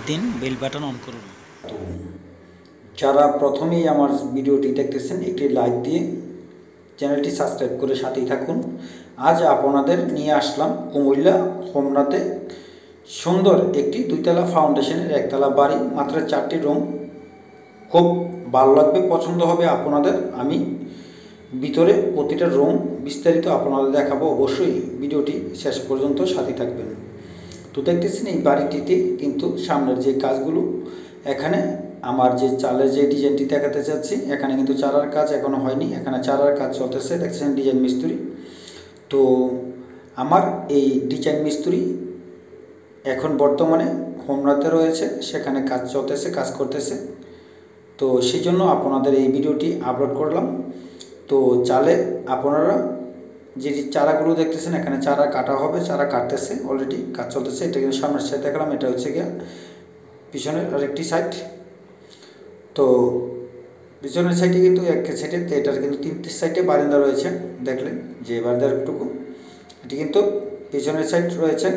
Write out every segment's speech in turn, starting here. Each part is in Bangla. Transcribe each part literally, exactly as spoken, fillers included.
দিন, বেল বাটন অন করুন। তো যারা প্রথমেই আমার ভিডিওটি দেখতেছেন একটি লাইক দিয়ে চ্যানেলটি সাবস্ক্রাইব করে সাথেই থাকুন। আজ আপনাদের নিয়ে আসলাম কুমিল্লা হোমনাতে সুন্দর একটি দুইতলা ফাউন্ডেশনের একতলা বাড়ি, মাত্র চারটি রুম। খুব ভালো লাগবে, পছন্দ হবে আপনাদের। আমি ভিতরে প্রতিটা রুম বিস্তারিত আপনাদের দেখাবো, অবশ্যই ভিডিওটি শেষ পর্যন্ত সাথে থাকবেন। তো দেখতেছেন এই বাড়িটিতে কিন্তু সামনের যে কাজগুলো, এখানে আমার যে চালের যে ডিজাইনটি দেখাতে চাচ্ছি, এখানে কিন্তু চারার কাজ এখনো হয়নি, এখানে চারার কাজ চলতেছে। দেখছেন ডিজাইন মিস্ত্রি। তো আমার এই ডিজাইন মিস্ত্রি এখন বর্তমানে হোমনাতে রয়েছে, সেখানে কাজ চলতেছে, কাজ করতেছে। তো সেই জন্য আপনাদের এই ভিডিওটি আপলোড করলাম। তো চালে আপনারা যে চারাগুলো দেখতেছেন, এখানে চারা কাটা হবে, চারা কাটতেছে, অলরেডি কাজ চলতেছে। এটা কিন্তু সামনের সাইড দেখালাম, এটা হচ্ছে গিয়ে পিছনের আরেকটি সাইড। তো পিছনের সাইডে কিন্তু এক সাইডে, এটার কিন্তু তিনটি সাইডে বারান্দা রয়েছে। দেখলেন যে বারান্দারটুকু, এটি কিন্তু পিছনের সাইড রয়েছে।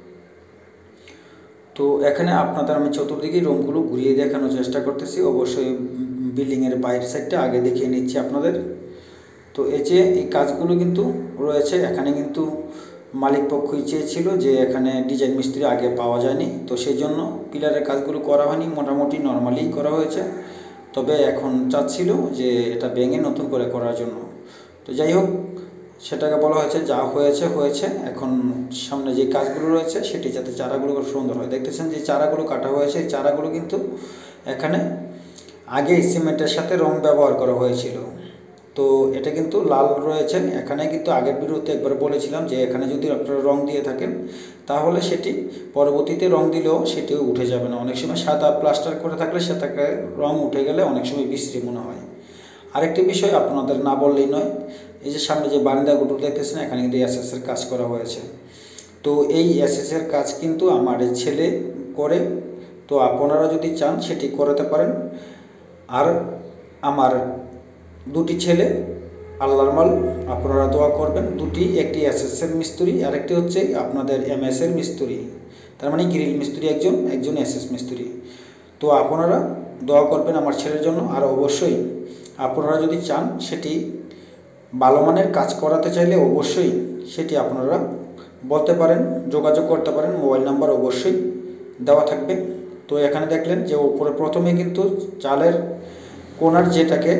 তো এখানে আপনাদের আমি চতুর্দিকে রুমগুলো ঘুরিয়ে দেখানোর চেষ্টা করতেছি। অবশ্যই বিল্ডিংয়ের বাইরের সাইডটা আগে দেখিয়ে নিচ্ছি আপনাদের। তো এই যে এই কাজগুলো কিন্তু রয়েছে, এখানে কিন্তু মালিক পক্ষই চেয়েছিল যে এখানে ডিজাইন মিস্ত্রি আগে পাওয়া যায়নি, তো সেই জন্য পিলারের কাজগুলো করা হয়নি, মোটামুটি নর্মালি করা হয়েছে। তবে এখন চাচ্ছিল যে এটা ভেঙে নতুন করে করার জন্য। তো যাই হোক, সেটাকে বলা হয়েছে যা হয়েছে হয়েছে। এখন সামনে যে কাজগুলো রয়েছে সেটি যাতে চারাগুলো সুন্দর হয়। দেখতেছেন যে চারাগুলো কাটা হয়েছে, এই চারাগুলো কিন্তু এখানে আগে সিমেন্টের সাথে রং ব্যবহার করা হয়েছিল। তো এটা কিন্তু লাল রয়েছে। এখানে কিন্তু আগের ভিডিওতে একবার বলেছিলাম যে এখানে যদি আপনারা রং দিয়ে থাকেন তাহলে সেটি পরবর্তীতে রং দিলেও সেটিও উঠে যাবে না। অনেক সময় সাদা প্লাস্টার করে থাকলে সেটাকে রং উঠে গেলে অনেক সময় বিশ্রী মনে হয়। আরেকটি বিষয় আপনাদের না বললেই নয়, এই যে সামনে যে বারান্দাগুলো দেখতেছেন, এখানে কিন্তু এসএসের কাজ করা হয়েছে। তো এই এসএসের কাজ কিন্তু আমার ছেলে করে, তো আপনারা যদি চান সেটি করাতে পারেন। আর আমার দুটি ছেলে আল্লাহর মাল, আপনারা দোয়া করবেন। দুটি, একটি এসএসের মিস্ত্রি, আরেকটি হচ্ছে আপনাদের এমএসের মিস্ত্রি, তার মানে গ্রিল মিস্ত্রি একজন, একজন এসএস মিস্ত্রি। তো আপনারা দোয়া করবেন আমার ছেলের জন্য। আর অবশ্যই আপনারা যদি চান সেটি ভালো মানের কাজ করাতে চাইলে অবশ্যই সেটি আপনারা বলতে পারেন, যোগাযোগ করতে পারেন। মোবাইল নাম্বার অবশ্যই দেওয়া থাকবে। তো এখানে দেখলেন যে উপরে প্রথমে কিন্তু চালের কোনার যেটাকে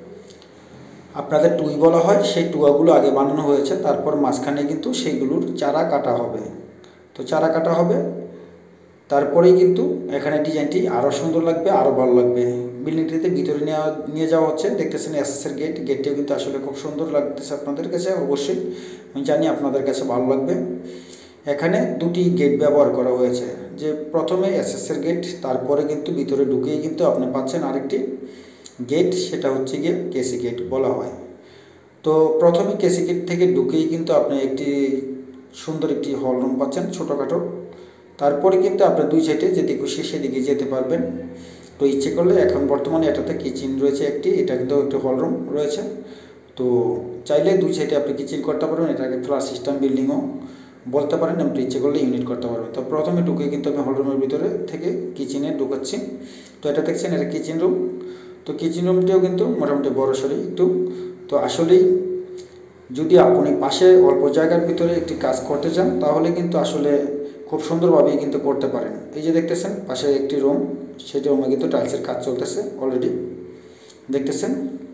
আপনাদের টুই বলা হয়, সেই টুয়াগুলো আগে বানানো হয়েছে। তারপর মাঝখানে কিন্তু সেইগুলোর চারা কাটা হবে। তো চারা কাটা হবে, তারপরেই কিন্তু এখানে ডিজাইনটি আরও সুন্দর লাগবে, আরও ভালো লাগবে। বিল্ডিংটিতে ভিতরে নেওয়া নিয়ে যাওয়া হচ্ছে। দেখতেছেন এসএসের গেট, গেটটিও কিন্তু আসলে খুব সুন্দর লাগতেছে আপনাদের কাছে। অবশ্যই আমি জানি আপনাদের কাছে ভালো লাগবে। এখানে দুটি গেট ব্যবহার করা হয়েছে, যে প্রথমে এসএসের গেট, তারপরে কিন্তু ভিতরে ঢুকেই কিন্তু আপনি পাচ্ছেন আরেকটি গেট, সেটা হচ্ছে গিয়ে কেসি গেট বলা হয়। তো প্রথমে কেসি গেট থেকে ঢুকেই কিন্তু আপনি একটি সুন্দর একটি হল রুম পাচ্ছেন, ছোটোখাটো। তারপরে কিন্তু আপনি দুই সাইডে যেদিকে খুশি সেদিকে যেতে পারবেন। তো ইচ্ছে করলে এখন বর্তমানে এটাতে কিচেন রয়েছে একটি, এটা কিন্তু একটি হল রুম রয়েছে। তো চাইলে দুই সাইডে আপনি কিচেন করতে পারবেন, এটাকে ফ্ল্যাট সিস্টেম বিল্ডিংও বলতে পারেন, আপনি ইচ্ছে করলে ইউনিট করতে পারবেন। তো প্রথমে ঢুকে কিন্তু আমি হল রুমের ভিতরে থেকে কিচেনে ঢুকাচ্ছি। তো এটা দেখছেন, এটা কিচেন রুম। তো কিচেন রুমটিও কিন্তু মোটামুটি বড় সড়ো একটু। তো আসলেই যদি আপনি পাশে অল্প জায়গার ভিতরে একটি কাজ করতে চান তাহলে কিন্তু আসলে খুব সুন্দরভাবেই কিন্তু করতে পারেন। এই যে দেখতেছেন পাশে একটি রুম, সেটি রুমে কিন্তু টাইলসের কাজ চলতেছে অলরেডি, দেখতেছেন।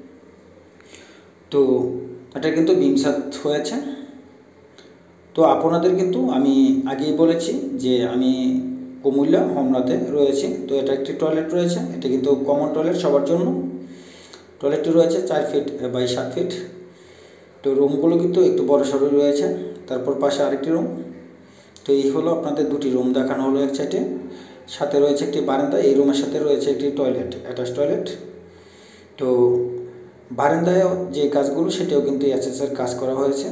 তো এটা কিন্তু বিম ছাদ হয়েছে। তো আপনাদের কিন্তু আমি আগেই বলেছি যে আমি কুমিল্লা হোমনাতে রয়েছি। তো এটা একটি টয়লেট রয়েছে, এটা কিন্তু কমন টয়লেট সবার জন্য। টয়লেটটি রয়েছে চার ফিট বাই সাত ফিট। তো রুমগুলো কিন্তু একটু বড় সড়ো রয়েছে। তারপর পাশে আরেকটি রুম। তো এই হলো আপনাদের দুটি রুম দেখানো হলো এক সাইডে, সাথে রয়েছে একটি বারান্দা। এই রুমের সাথে রয়েছে একটি টয়লেট, অ্যাটাচ টয়লেট। তো বারান্দায় যে কাজগুলো সেটাও কিন্তু এসএসের কাজ করা হয়েছে।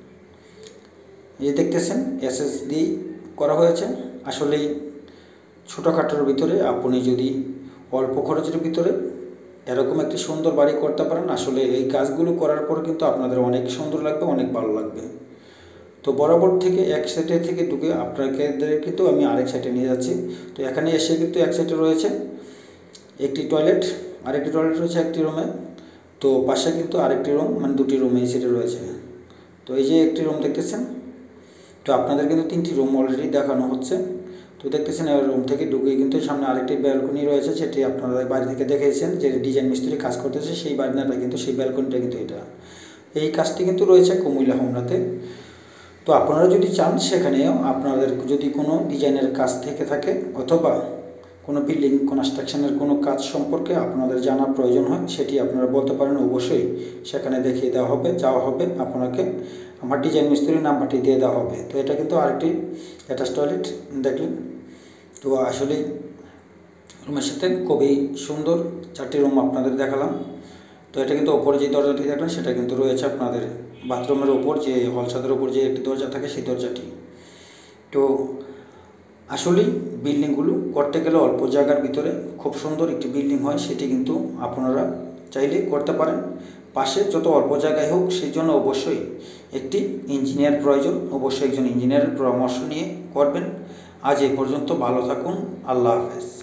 এই দেখতেছেন এসএস দিয়েই করা হয়েছে। আসলেই ছোটোখাটোর ভিতরে আপনি যদি অল্প খরচের ভিতরে এরকম একটি সুন্দর বাড়ি করতে পারেন, আসলে এই কাজগুলো করার পর কিন্তু আপনাদের অনেক সুন্দর লাগবে, অনেক ভালো লাগবে। তো বরাবর থেকে এক সাইডে থেকে ঢুকে আপনাকে কিন্তু আমি আরেক সাইডে নিয়ে যাচ্ছি। তো এখানে এসে কিন্তু এক সাইডে রয়েছে একটি টয়লেট, আরেকটি টয়লেট রয়েছে একটি রুমে। তো পাশে কিন্তু আরেকটি রুম, মানে দুটি রুম এই সাইডে রয়েছে। তো এই যে একটি রুম দেখতেছেন, তো আপনাদের কিন্তু তিনটি রুম অলরেডি দেখানো হচ্ছে। তো দেখতেছেন এই রুম থেকে ঢুকে কিন্তু সামনে আরেকটি ব্যালকনি রয়েছে, সেটি আপনারা বাড়ি থেকে দেখেছেন যে ডিজাইন মিস্ত্রি কাজ করতেছে সেই বারান্দাটা কিন্তু, সেই ব্যালকনিটা কিন্তু এটা। এই কাজটি কিন্তু রয়েছে কুমিল্লা হোমরাতে। তো আপনারা যদি চান সেখানেও আপনাদের যদি কোনো ডিজাইনের কাজ থেকে থাকে অথবা কোনো বিল্ডিং কনস্ট্রাকশনের কোনো কাজ সম্পর্কে আপনাদের জানার প্রয়োজন হয়, সেটি আপনারা বলতে পারেন, অবশ্যই সেখানে দেখিয়ে দেওয়া হবে, যাওয়া হবে, আপনাকে আমার ডিজাইন মিস্ত্রির নাম্বারটি দিয়ে দেওয়া হবে। তো এটা কিন্তু আরেকটি অ্যাটাচ টয়লেট দেখলেন। তো আসলেই রুমের সাথে খুবই সুন্দর চারটি রুম আপনাদের দেখালাম। তো এটা কিন্তু ওপরে যে দরজাটি দেখলেন সেটা কিন্তু রয়েছে আপনাদের বাথরুমের ওপর, যে হল ছাদের ওপর যে একটি দরজা থাকে সেই দরজাটি। তো আসলেই বিল্ডিংগুলো করতে গেলে অল্প জায়গার ভিতরে খুব সুন্দর একটি বিল্ডিং হয়, সেটি কিন্তু আপনারা চাইলে করতে পারেন। পাশে যত অল্প জায়গায় হোক, সেই জন্য অবশ্যই একটি ইঞ্জিনিয়ার প্রয়োজন, অবশ্যই একজন ইঞ্জিনিয়ারের পরামর্শ নিয়ে করবেন। আজ এই পর্যন্ত, ভালো থাকুন, আল্লাহ হাফেজ।